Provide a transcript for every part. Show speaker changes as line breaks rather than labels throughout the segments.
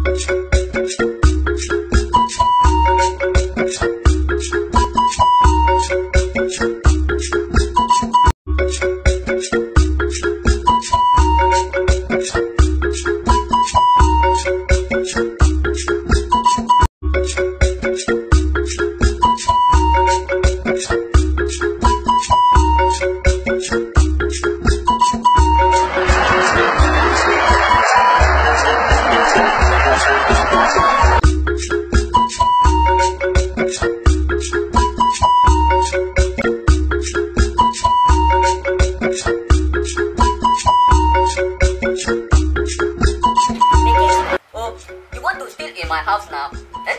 You want to steal in my house now? Eh?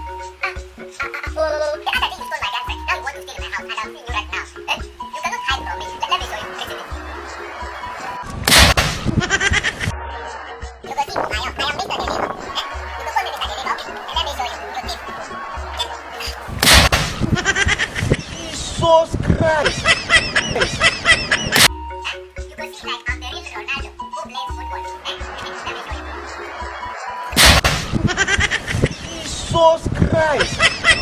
Oh, the other day you stole my girlfriend. Now you want to steal in my house, and I'm seeing you right now. Eh? You cannot hide from me. Let me show you. Listen to me. You go see, I am Mr. Deliver. Eh? You go call me Mr. Deliver, okay? And let me show you. You thief.
Jesus Christ!
You go see, like, I'm the real Ronaldo who plays football. Eh? Let me show you.
Jesus Christ!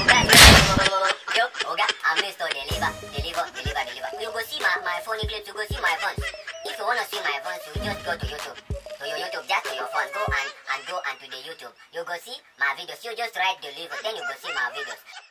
Oga, I'm Mr. Deliver. You go see my phone clips, you go see my phone. If you wanna see my phone, you just go to YouTube. To your YouTube, just to your phone. Go and go to the YouTube. You go see my videos. You just write Deliver, then you go see my videos.